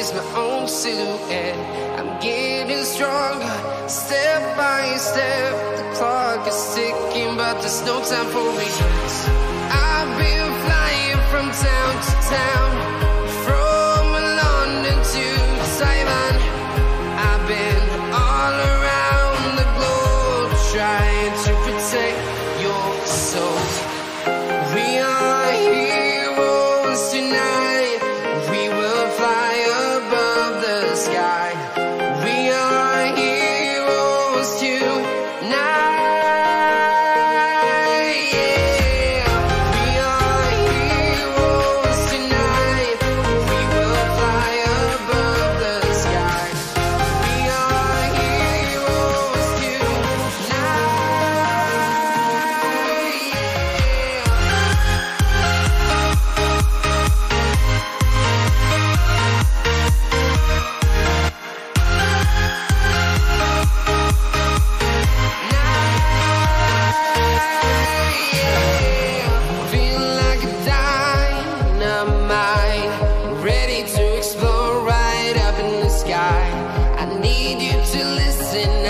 chase my own silhouette. I'm getting stronger, step by step. The clock is ticking, but there's no time for regrets. I've been flying from town to town, from London to Taiwan. I've been all around the globe, trying to protect your soul. We are heroes tonight. We will fly above the sky. We are heroes tonight. Ready to explore right up in the sky. I need you to listen